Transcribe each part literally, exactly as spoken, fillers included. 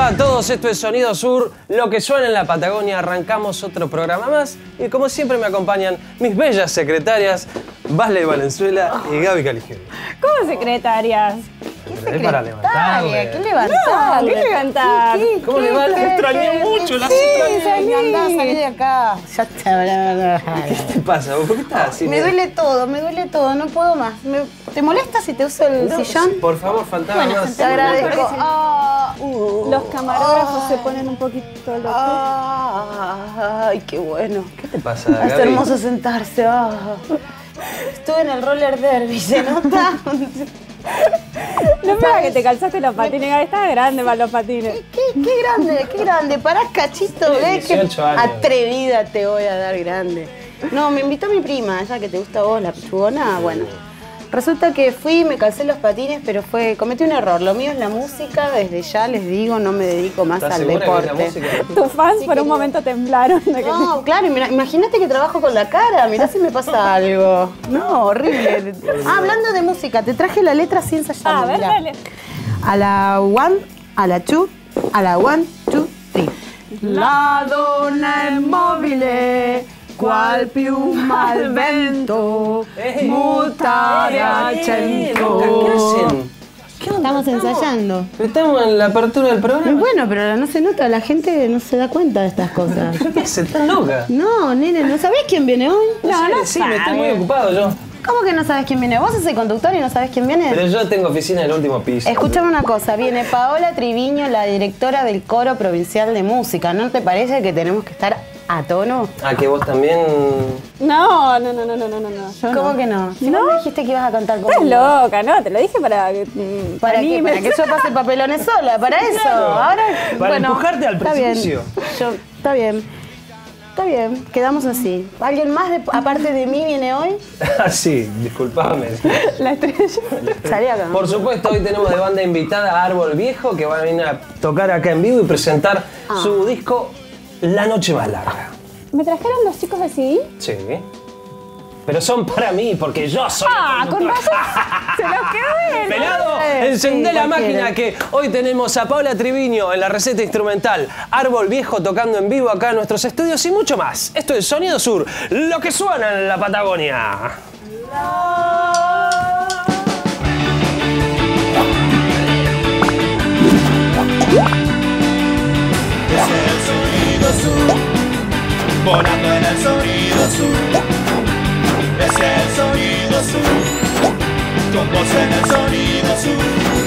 va a todos? Esto es Sonido Sur, lo que suena en la Patagonia. Arrancamos otro programa más y como siempre me acompañan mis bellas secretarias, Vale Valenzuela y Gaby Caligero. ¿Cómo secretarias? ¿Qué secretaria? Para levantarle. ¿Qué levantar? ¿Qué levantar? ¿Qué, qué, ¿Cómo le va? La extrañé mucho, la sí, extrañé. Andá, salí de acá. Ya está. ¿Qué te pasa? ¿Por qué estás así? Me duele todo, me duele todo, no puedo más. Me, ¿Te molesta si te uso el no, sillón? Sí, por favor, faltaba bueno, más. Te agradezco. Ah, uh, Los camarógrafos ah, se ponen un poquito locos. Ah, ay, qué bueno. ¿Qué te pasa, Gaby? Es hermoso sentarse. Ah. Estuve en el roller derby, ¿se nota? No me que te calzaste los patines, Gaby, estás grande para los patines. ¿Qué, qué, qué grande, qué grande. Parás, cachito, ¿ves? Qué atrevida te voy a dar grande. No, me invitó mi prima, esa que te gusta a vos, la pichugona. Bueno, resulta que fui, me calcé los patines, pero fue cometí un error. Lo mío es la música, desde ya les digo, no me dedico más al deporte. Tus fans sí, por un momento temblaron. De que no, te... claro, imagínate que trabajo con la cara, mirá si me pasa algo. No, horrible. Ah, hablando de música, te traje la letra así ensayada. Ah, a ver, dale. A la one, a la two, a la one, two, three. La donna è mobile, qual piuma al vento, mutare al centro. ¿Qué hacen? ¿Qué onda? Estamos ensayando. Pero estamos en la apertura del programa. Bueno, pero no se nota, la gente no se da cuenta de estas cosas. ¿Qué haces? ¿Estás loca? No, nene, ¿no sabés quién viene hoy? No, no, sí, me estoy muy ocupado yo. ¿Cómo que no sabes quién viene? ¿Vos sos el conductor y no sabes quién viene? Pero yo tengo oficina en el último piso. Escuchame una cosa, viene Paola Triviño, la directora del Coro Provincial de Música. ¿No te parece que tenemos que estar a tono? ¿A que vos también? No, no, no, no, no, no, no. Yo ¿Cómo no. que no? Si ¿No? vos me dijiste que ibas a cantar conmigo. Estás loca, ¿no? Te lo dije para que... Mm, ¿Para qué? Para que yo pase papelones sola, para eso. Claro. Ahora, para bueno, empujarte al precipicio. Está bien. Yo, está bien. Está bien, quedamos así. ¿Alguien más, de, aparte de mí, viene hoy? Ah, sí, disculpame. La estrella. Salí acá. Por supuesto, hoy tenemos de banda invitada a Árbol Viejo, que va a venir a tocar acá en vivo y presentar ah. su disco La Noche Más Larga. ¿Me trajeron los chicos de C D? Sí. Pero son para mí, porque yo soy... ¡Ah, con razón! ¡Se los quedó bien! ¡Pelado! Eh, Encendé sí, la máquina quieren. que hoy tenemos a Paola Triviño en la receta instrumental, Árbol Viejo tocando en vivo acá en nuestros estudios y mucho más. Esto es Sonido Sur, lo que suena en la Patagonia. Es el Sonido Sur, volando en el Sonido Sur. Es el Sonido Sur, con voz en el Sonido Sur.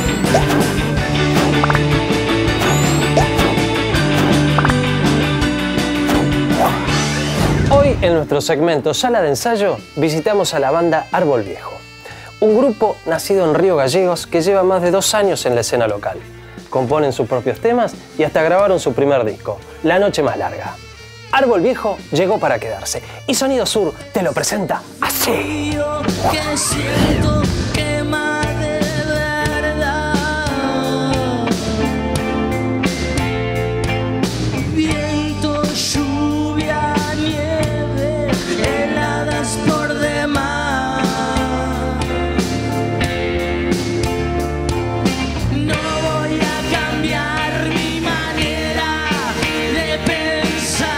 Hoy en nuestro segmento Sala de Ensayo visitamos a la banda Árbol Viejo, un grupo nacido en Río Gallegos que lleva más de dos años en la escena local. Componen sus propios temas y hasta grabaron su primer disco, La Noche Más Larga. Árbol Viejo llegó para quedarse y Sonido Sur te lo presenta así. Que siento quema de verdad. Viento, lluvia, nieve, heladas por demás. No voy a cambiar mi manera de pensar.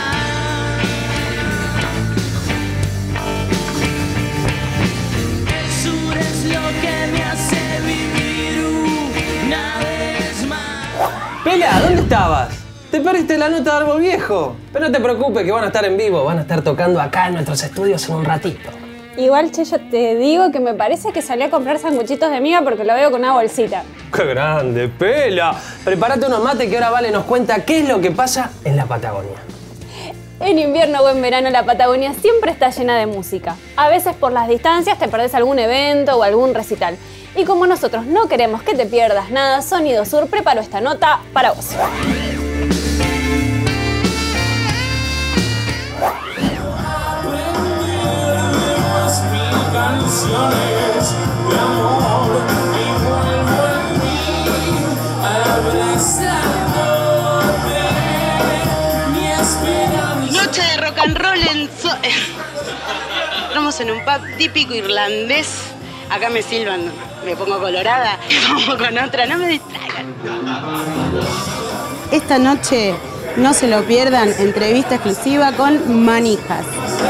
Pela, ¿dónde estabas? Te perdiste la nota de Árbol Viejo. Pero no te preocupes que van a estar en vivo, van a estar tocando acá en nuestros estudios en un ratito. Igual, che, yo te digo que me parece que salió a comprar sanguchitos de miga porque lo veo con una bolsita. ¡Qué grande, Pela! Prepárate unos mates que ahora Vale nos cuenta qué es lo que pasa en la Patagonia. En invierno o en verano la Patagonia siempre está llena de música. A veces por las distancias te perdés algún evento o algún recital. Y como nosotros no queremos que te pierdas nada, Sonido Sur preparó esta nota para vos. Noche de rock and roll en... So Estamos en un pub típico irlandés. Acá me silban, me pongo colorada. Vamos con otra, no me distraigan. esta noche no se lo pierdan, entrevista exclusiva con Manijas.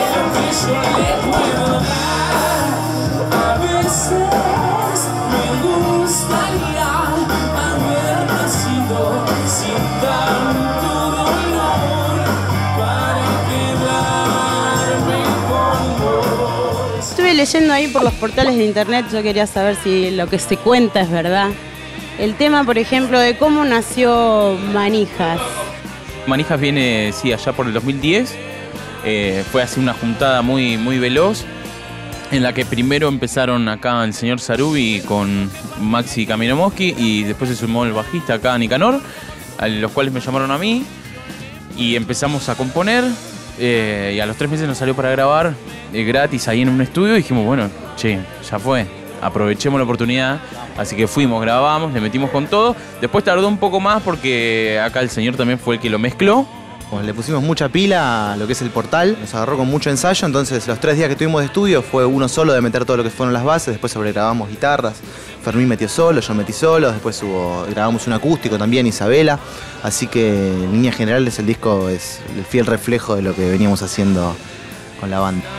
Estuve leyendo ahí por los portales de internet, yo quería saber si lo que se cuenta es verdad. El tema, por ejemplo, de cómo nació Manijas. Manijas viene, sí, allá por el dos mil diez. Eh, fue así una juntada muy, muy veloz, en la que primero empezaron acá el señor Sarubi con Maxi Kaminomoski y después se sumó el bajista acá, Nicanor, a los cuales me llamaron a mí y empezamos a componer. Eh, y a los tres meses nos salió para grabar eh, gratis ahí en un estudio y dijimos, bueno, che, ya fue, aprovechemos la oportunidad. Así que fuimos, grabamos, le metimos con todo. Después tardó un poco más porque acá el señor también fue el que lo mezcló. Pues le pusimos mucha pila a lo que es el portal, nos agarró con mucho ensayo, entonces los tres días que tuvimos de estudio fue uno solo de meter todo lo que fueron las bases, después sobregrabamos guitarras, Fermín metió solo, yo metí solo, después hubo, grabamos un acústico también, Isabela, así que en líneas generales el disco es el fiel reflejo de lo que veníamos haciendo con la banda.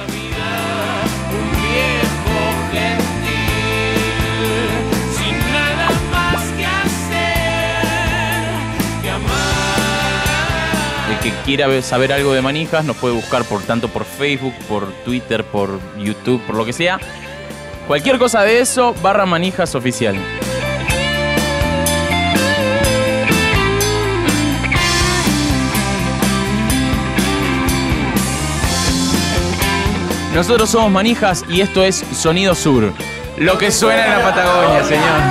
Que quiera saber algo de Manijas nos puede buscar por tanto por Facebook, por Twitter, por YouTube, por lo que sea. Cualquier cosa de eso, barra Manijas Oficial. Nosotros somos Manijas y esto es Sonido Sur. Lo que suena en la Patagonia, señor.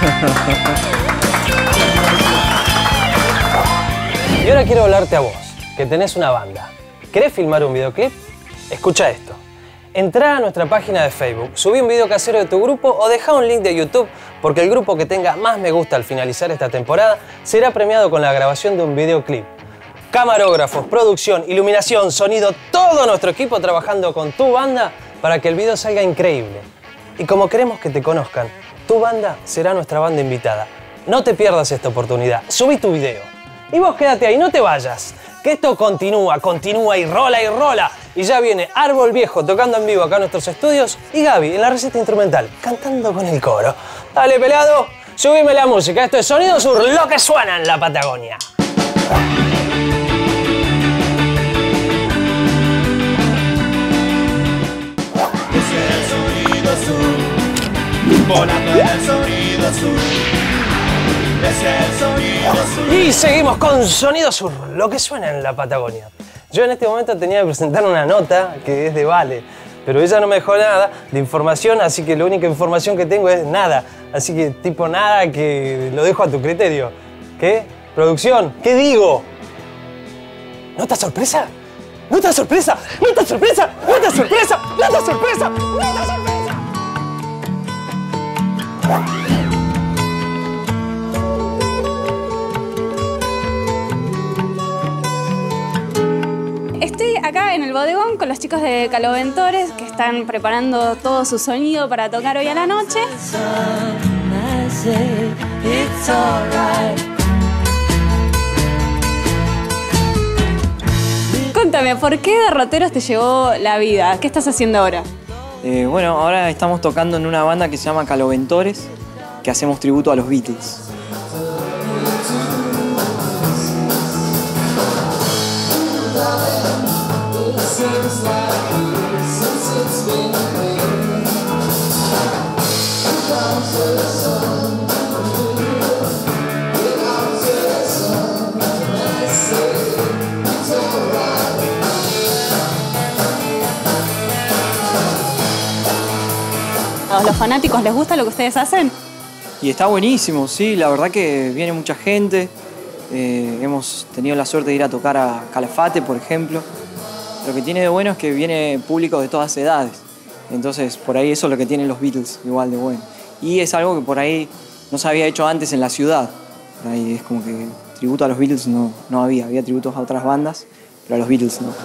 Y ahora quiero hablarte a vos, que tenés una banda. ¿Querés filmar un videoclip? Escucha esto. Entrá a nuestra página de Facebook, subí un video casero de tu grupo o dejá un link de YouTube, porque el grupo que tenga más me gusta al finalizar esta temporada será premiado con la grabación de un videoclip. Camarógrafos, producción, iluminación, sonido, todo nuestro equipo trabajando con tu banda para que el video salga increíble. Y como queremos que te conozcan, tu banda será nuestra banda invitada. No te pierdas esta oportunidad, subí tu video. Y vos quédate ahí, no te vayas, que esto continúa, continúa y rola y rola. Y ya viene Árbol Viejo tocando en vivo acá en nuestros estudios y Gaby en la receta instrumental, cantando con el coro. Dale, pelado, subime la música. Esto es Sonido Sur, lo que suena en la Patagonia. Ese es el Sonido Sur, volando en el Sonido Sur. Ese es el Sonido Sur. Y seguimos con Sonido Sur, lo que suena en la Patagonia. Yo en este momento tenía que presentar una nota que es de Vale, pero ella no me dejó nada de información, así que la única información que tengo es nada. Así que tipo nada, que lo dejo a tu criterio. ¿Qué? ¿Producción? ¿Qué digo? ¿Nota sorpresa? ¿Nota sorpresa? ¿Nota sorpresa? ¿Nota sorpresa? ¿Nota sorpresa? ¿Nota sorpresa? Estoy acá en el bodegón con los chicos de Caloventores que están preparando todo su sonido para tocar hoy a la noche. Contame, ¿por qué Derroteros te llevó la vida? ¿Qué estás haciendo ahora? Eh, bueno, ahora estamos tocando en una banda que se llama Caloventores, que hacemos tributo a los Beatles. ¿A los fanáticos les gusta lo que ustedes hacen? Y está buenísimo, sí, la verdad que viene mucha gente. Eh, hemos tenido la suerte de ir a tocar a Calafate, por ejemplo. Lo que tiene de bueno es que viene público de todas edades. Entonces, por ahí eso es lo que tienen los Beatles, igual de bueno. Y es algo que por ahí no se había hecho antes en la ciudad. Por ahí es como que tributo a los Beatles no, no había. Había tributos a otras bandas, pero a los Beatles no.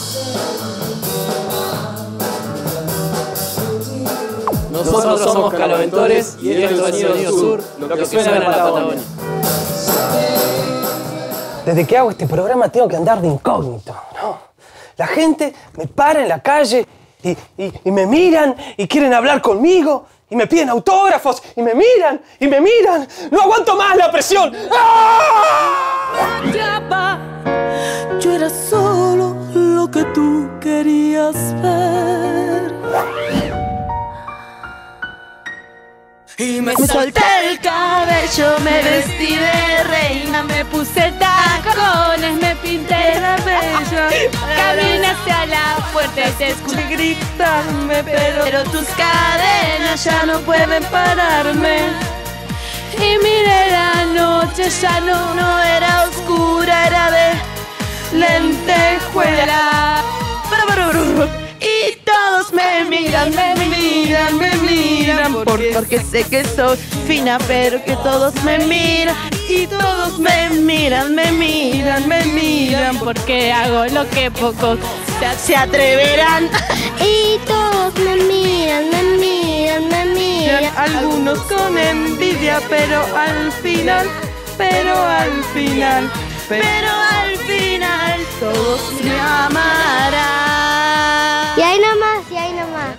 Nosotros somos Caloventores y esto es Sonido Sur, lo que suena en la Patagonia. Desde que hago este programa tengo que andar de incógnito, ¿no? La gente me para en la calle y, y, y me miran y quieren hablar conmigo y me piden autógrafos y me miran y me miran. ¡No aguanto más la presión! ¡Ah! Ya va, yo era solo lo que tú querías ver. Y me, me solté el cabello, me vestí de reina, me puse tacones, me pinté la bella. Caminé hacia la puerta y te escuché gritarme, pero, pero tus cadenas ya no pueden pararme. Y miré la noche, ya no, no era oscura, era de lentejuela. Y todos me miran, me miran, me miran, porque, porque sé que soy fina, pero que todos me miran. Y todos me miran, me miran, me miran, porque hago lo que pocos se, se atreverán. Y todos me miran, me miran, me miran. Algunos con envidia, pero al final, pero al final, pero al final todos me amarán. Y ahí nomás, y ahí nomás.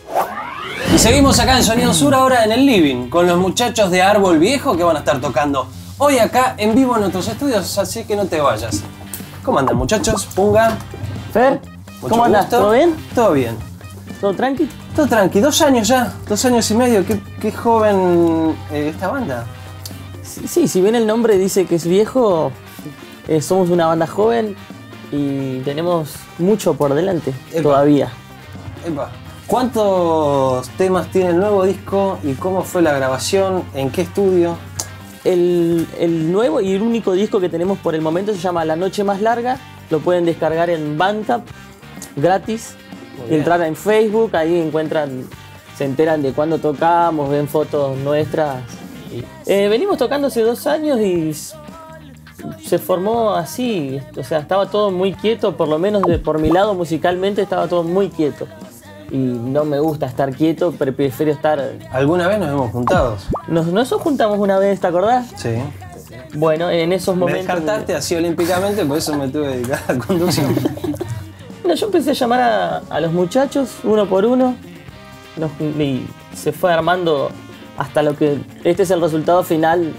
Y seguimos acá en Sonido Sur, ahora en el living, con los muchachos de Árbol Viejo que van a estar tocando hoy acá en vivo en nuestros estudios, así que no te vayas. ¿Cómo andan, muchachos? Punga. Fer, Mucho ¿cómo andas? gusto. ¿Todo bien? Todo bien. ¿Todo tranqui? Todo tranqui. Dos años ya, dos años y medio. Qué, qué joven eh, esta banda. Sí, sí, si bien el nombre dice que es viejo, eh, somos una banda joven y tenemos mucho por delante Epa. todavía. Epa. ¿Cuántos temas tiene el nuevo disco y cómo fue la grabación? ¿En qué estudio? El, el nuevo y el único disco que tenemos por el momento se llama La Noche Más Larga. Lo pueden descargar en Bandcamp gratis. Entrar en Facebook, ahí encuentran, se enteran de cuándo tocamos, ven fotos nuestras. Eh, venimos tocando hace dos años y se formó así, o sea, estaba todo muy quieto, por lo menos de, por mi lado musicalmente estaba todo muy quieto. Y no me gusta estar quieto, pero prefiero estar... ¿Alguna vez nos hemos juntado? Nos, nosotros juntamos una vez, ¿te acordás? Sí. Bueno, en esos Me momentos... descartaste así olímpicamente, por eso me tuve que dedicar a la conducción. Bueno, yo empecé a llamar a, a los muchachos uno por uno nos, y se fue armando hasta lo que este es el resultado final.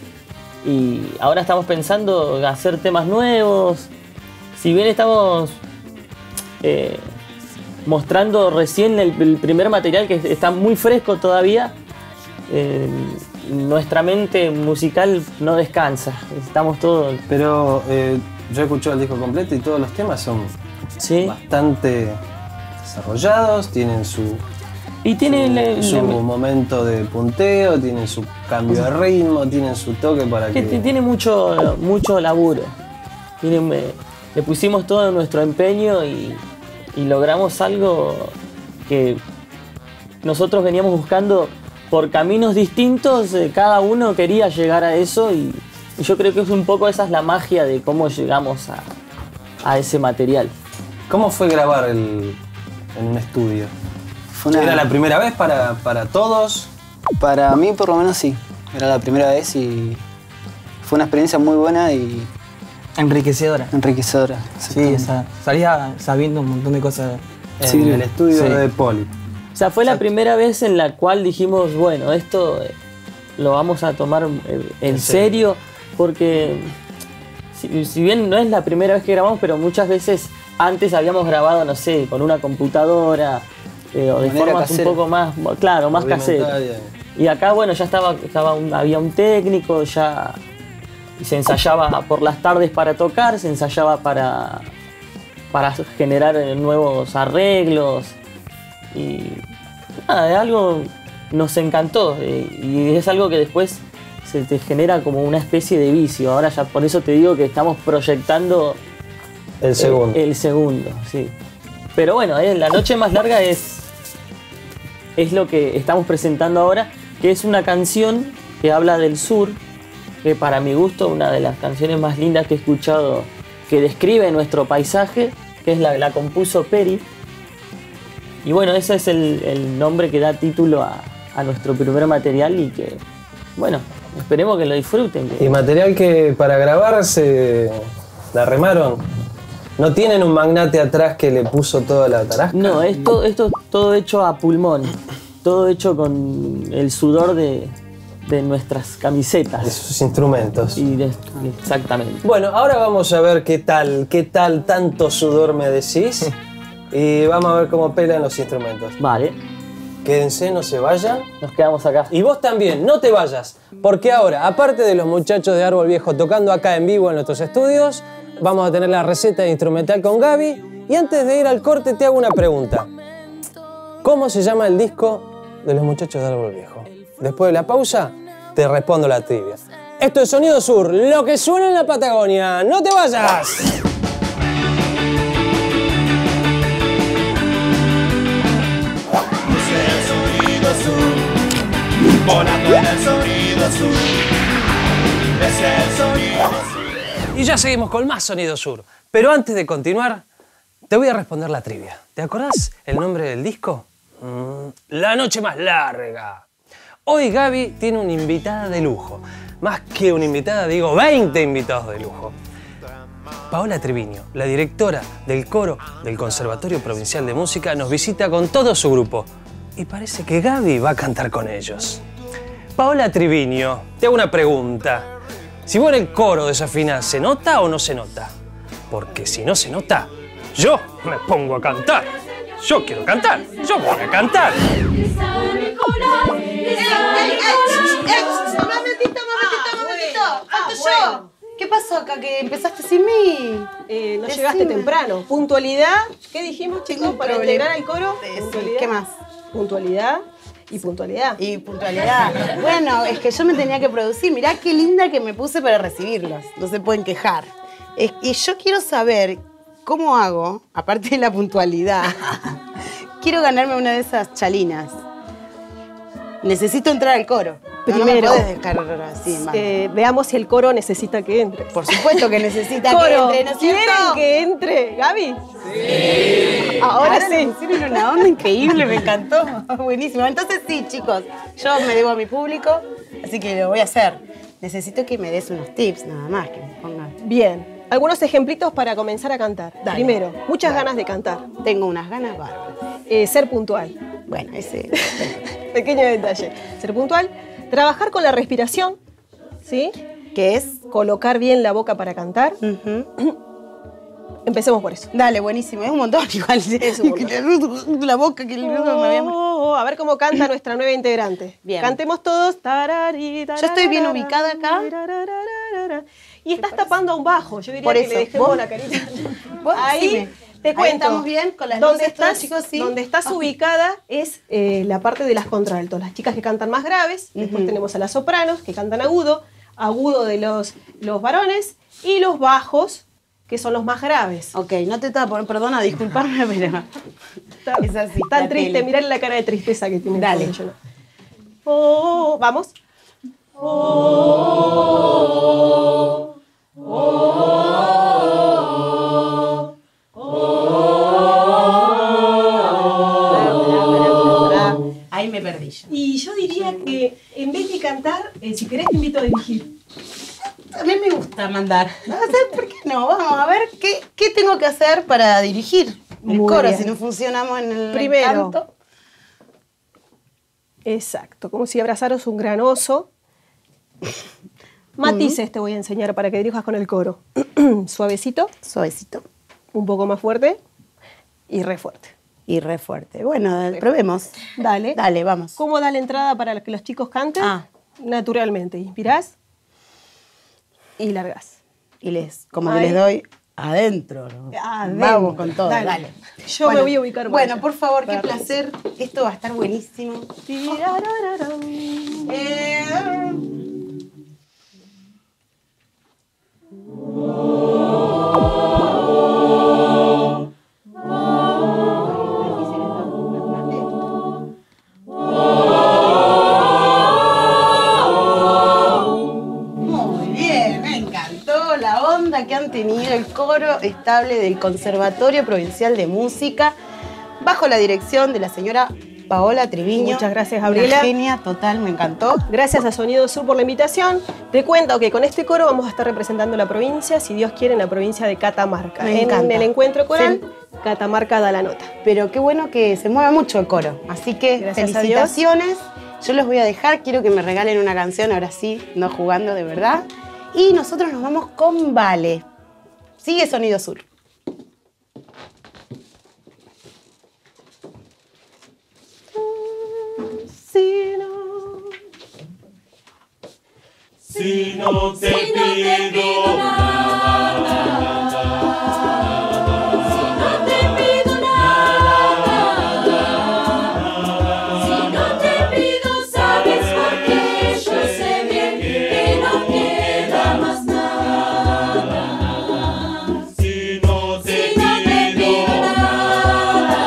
Y ahora estamos pensando en hacer temas nuevos. Si bien estamos eh, mostrando recién el, el primer material que está muy fresco todavía, eh, nuestra mente musical no descansa. Estamos todos... Pero eh, yo he escuchado el disco completo y todos los temas son ¿sí? bastante desarrollados, tienen su... Y tienen su, su momento de punteo, tienen su cambio de ritmo, tienen su toque para que... que... Tiene mucho, mucho laburo. Tiene, le pusimos todo nuestro empeño y, y logramos algo que nosotros veníamos buscando por caminos distintos. Cada uno quería llegar a eso y, y yo creo que es un poco esa es la magia de cómo llegamos a, a ese material. ¿Cómo fue grabar el, en un estudio? Fue una... ¿Era la primera vez para, para todos? Para mí por lo menos sí, era la primera vez y fue una experiencia muy buena y... Enriquecedora. Enriquecedora. Sí, o sea, salía sabiendo un montón de cosas. En sí, el estudio sí. de Poli. O sea, fue la primera vez en la cual dijimos, bueno, esto lo vamos a tomar en, en serio, porque si, si bien no es la primera vez que grabamos, pero muchas veces antes habíamos grabado, no sé, con una computadora, Eh, o de, de formas casera. Un poco más, claro, más caseras. Y acá, bueno, ya estaba, estaba un, había un técnico, ya se ensayaba por las tardes para tocar, se ensayaba para, para generar nuevos arreglos. Y nada, algo nos encantó y es algo que después se te genera como una especie de vicio. Ahora ya por eso te digo que estamos proyectando el segundo. El, el segundo, sí. Pero bueno, eh, La Noche Más Larga es, es lo que estamos presentando ahora, que es una canción que habla del sur, que para mi gusto una de las canciones más lindas que he escuchado, que describe nuestro paisaje, que es la, la compuso Peri. Y bueno, ese es el, el nombre que da título a, a nuestro primer material y que, bueno, esperemos que lo disfruten. Que... ¿Y material que para grabar se la remaron? ¿No tienen un magnate atrás que le puso toda la tarasca? No, esto, esto es todo hecho a pulmón. Todo hecho con el sudor de, de nuestras camisetas. De sus instrumentos. Y de, exactamente. Bueno, ahora vamos a ver qué tal, qué tal tanto sudor me decís. Y vamos a ver cómo pelan los instrumentos. Vale. Quédense, no se vayan. Nos quedamos acá. Y vos también, no te vayas. Porque ahora, aparte de los muchachos de Árbol Viejo tocando acá en vivo en nuestros estudios, vamos a tener la receta de instrumental con Gaby. Y antes de ir al corte te hago una pregunta. ¿Cómo se llama el disco de los muchachos de Árbol Viejo? Después de la pausa, te respondo la trivia. Esto es Sonido Sur, lo que suena en la Patagonia. ¡No te vayas! Volando en el sonido sur. Es el sonido sur. Y ya seguimos con más Sonido Sur. Pero antes de continuar, te voy a responder la trivia. ¿Te acordás el nombre del disco? Mm, La noche más larga. Hoy Gaby tiene una invitada de lujo. Más que una invitada, digo veinte invitados de lujo. Paola Triviño, la directora del coro del Conservatorio Provincial de Música, nos visita con todo su grupo. Y parece que Gaby va a cantar con ellos. Paola Triviño, te hago una pregunta. Si vos en el coro desafinás, ¿se nota o no se nota? Porque si no se nota, yo me pongo a cantar. Yo quiero cantar, yo voy a cantar. Momentito, momentito, momentito. Falto yo. ¿Qué pasó acá? ¿Que empezaste sin mí? Eh, no Decime. llegaste temprano. Puntualidad. ¿Qué dijimos, chicos, para problema. integrar al coro? Sí, Puntualidad. ¿qué más? Puntualidad y puntualidad. Y puntualidad. Bueno, es que yo me tenía que producir. Mirá qué linda que me puse para recibirlos. No se pueden quejar. Es- y yo quiero saber cómo hago, aparte de la puntualidad, quiero ganarme una de esas chalinas. Necesito entrar al coro. No, no me Primero, podés dejar así en banda. eh, veamos si el coro necesita que entre. Por supuesto que necesita que Coro, entre, ¿no es ¿quieren cierto? que entre, Gaby? Ahora, Ahora le sí. pusieron una onda increíble, me encantó. Buenísimo. Entonces sí, chicos, yo me debo a mi público, así que lo voy a hacer. Necesito que me des unos tips, nada más, que me pongan. Bien. Algunos ejemplitos para comenzar a cantar. Dale. Primero, muchas Dale. ganas de cantar. Tengo unas ganas bárbaras. Eh, ser puntual. Bueno, ese... Pequeño detalle. Ser puntual. Trabajar con la respiración. ¿Sí? ¿Qué es? Colocar bien la boca para cantar. Empecemos por eso. Dale, buenísimo. Es un montón igual. Es un montón. La boca que... Oh, me oh, a ver cómo canta nuestra nueva integrante. Bien. Cantemos todos. Tarari, Yo estoy bien ubicada acá. Y estás tapando a un bajo. Yo diría Por que eso, le dejemos vos- la carita. Vos Ahí decime. te Ahí cuento. estamos bien con las donde luces, todos, estás, chicos, sí. donde estás Ah. ubicada es eh, la parte de las contraltos. Las chicas que cantan más graves. Después Ujú. tenemos a las sopranos que cantan agudo. Agudo de los, los varones. Y los bajos, que son los más graves. Ok, no te tapo, perdona, disculparme, pero... Es así. Tan la triste, tele. mirá la cara de tristeza que tiene. el Dale. pobre, yo no. Oh, vamos. Ahí me perdí yo. Y yo diría que en vez de cantar, eh, si querés te invito a dirigir. A mí me gusta mandar. Vamos a ver, ¿por qué no? Vamos a ver qué, qué tengo que hacer para dirigir el Muy coro, bien. si no funcionamos en el Primero. canto. Exacto, como si abrazaras un gran oso. Matices te voy a enseñar para que dirijas con el coro. Suavecito. Suavecito. Un poco más fuerte. Y re fuerte. Y re fuerte. Bueno, probemos. Dale. Dale, vamos. ¿Cómo da la entrada para que los chicos canten? Ah. Naturalmente. Inspirás y largás. Y les, como Ahí. que les doy adentro. ¿no? Adentro. Vamos con todo, dale. Dale. Yo me voy a ubicar más Bueno, allá. por favor, qué Para- placer. Esto va a estar buenísimo. Tirarararán. Eh, Muy bien, me encantó la onda que han tenido el coro estable del Conservatorio Provincial de Música bajo la dirección de la señora Paola Triviño. Muchas gracias, Gabriela. Una genia total, me encantó. Gracias a Sonido Sur por la invitación. Te cuento que con este coro vamos a estar representando la provincia, si Dios quiere, en la provincia de Catamarca. Me en encanta. el encuentro coral, Sí. Catamarca da la nota. Pero qué bueno que se mueve mucho el coro. Así que Gracias a felicitaciones. Yo los voy a dejar. Quiero que me regalen una canción, ahora sí, no jugando de verdad. Y nosotros nos vamos con Vale. Sigue Sonido Sur. Si no, si no te pido nada, si no te pido nada, si no te pido, sabes porque yo sé bien que no queda más nada. Si no te pido nada.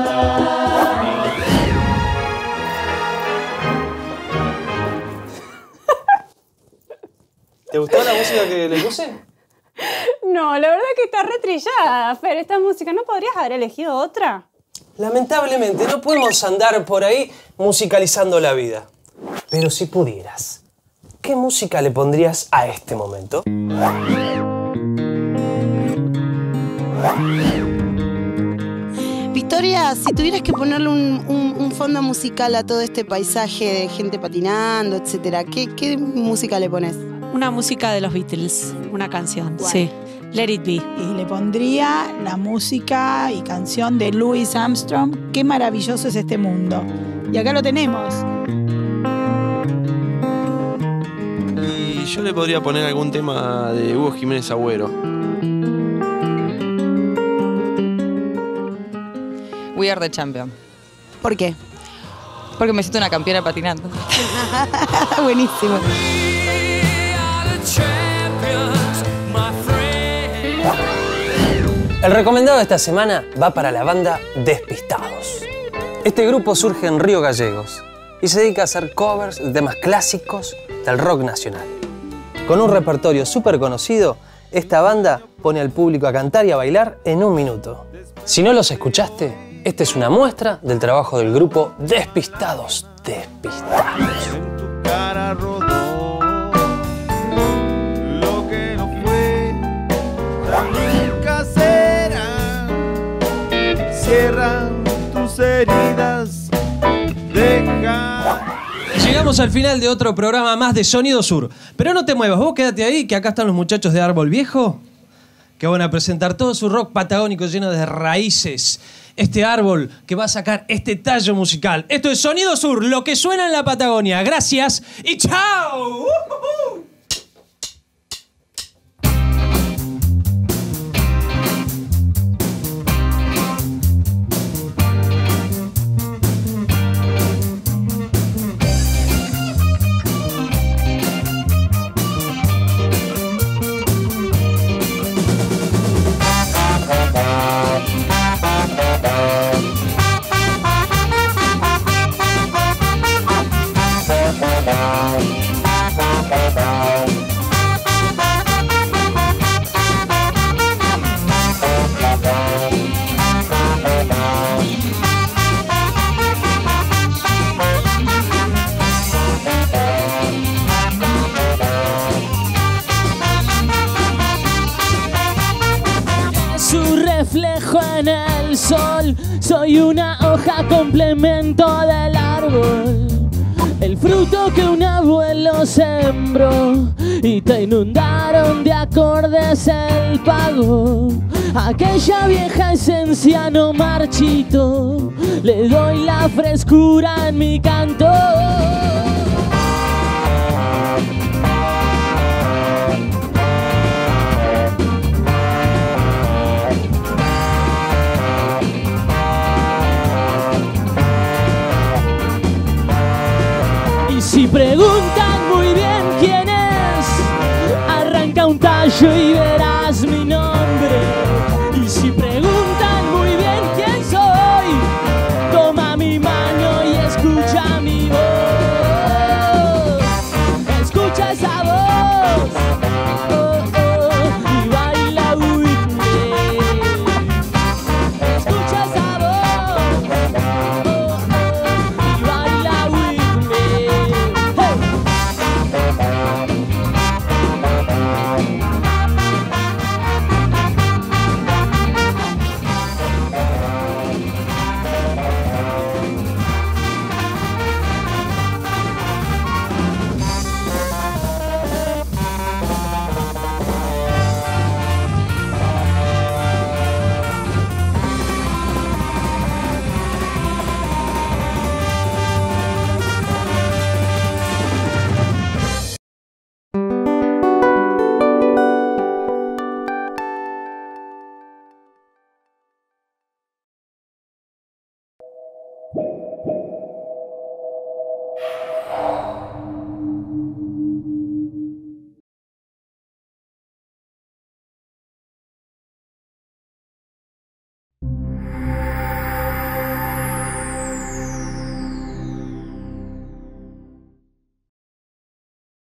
¿Te gustó la música que le puse? No, la verdad que está retrillada, Fer. Esta música, ¿no podrías haber elegido otra? Lamentablemente, no podemos andar por ahí musicalizando la vida. Pero si pudieras, ¿qué música le pondrías a este momento? Victoria, si tuvieras que ponerle un, un- un fondo musical a todo este paisaje de gente patinando, etcétera, ¿qué, qué música le pones? Una música de los Beatles, una canción, sí. Let It Be. Y le pondría la música y canción de Louis Armstrong, Qué maravilloso es este mundo. Y acá lo tenemos. Y yo le podría poner algún tema de Hugo Jiménez Agüero. We Are the Champion. ¿Por qué? Porque me siento una campeona patinando. Buenísimo. El recomendado de esta semana va para la banda Despistados. Este grupo surge en Río Gallegos y se dedica a hacer covers de temas clásicos del rock nacional. Con un repertorio súper conocido, esta banda pone al público a cantar y a bailar en un minuto. Si no los escuchaste, esta es una muestra del trabajo del grupo Despistados. Despistados. Cara rodó lo que no fue, nunca será. Cierran tus heridas, deja. Llegamos al final de otro programa más de Sonido Sur. Pero no te muevas, vos quédate ahí, que acá están los muchachos de Árbol Viejo, que van a presentar todo su rock patagónico lleno de raíces. Este árbol que va a sacar este tallo musical. Esto es Sonido Sur, lo que suena en la Patagonia. Gracias y chao. Su reflejo en el sol, soy una hoja complemento del árbol, el fruto que un abuelo sembró y te inundaron de acordes el pago. Aquella vieja esencia no marchito, le doy la frescura en mi canto. Y si preguntan muy bien quién es, arranca un tallo y verás